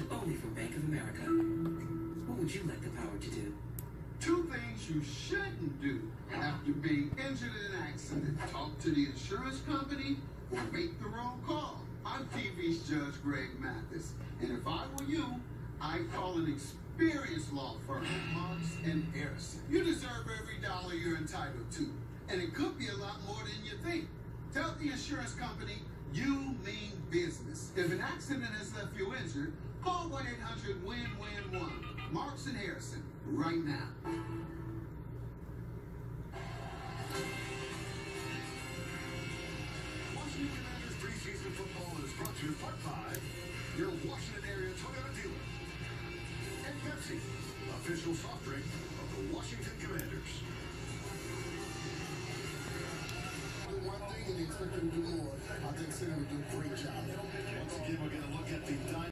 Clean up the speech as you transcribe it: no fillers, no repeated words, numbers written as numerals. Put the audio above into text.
only from Bank of America. What would you like the power to do? Two things you shouldn't do after being injured in an accident. Talk to the insurance company or make the wrong call. I'm TV's Judge Greg Mathis, and if I were you, I'd call an experienced law firm, Marks and Harrison. You deserve every dollar you're entitled to, and it could be a lot more than you think. Tell the insurance company you mean business. If an accident has left you injured, call 1-800-WIN-WIN-1. Marks and Harrison, right now. Washington Commanders preseason football is brought to you Part 5, your Washington area Toyota dealer. And Pepsi, official soft drink of the Washington Commanders. One thing and expect them to do more. I think City will do a great job. Once again, we're going to look at the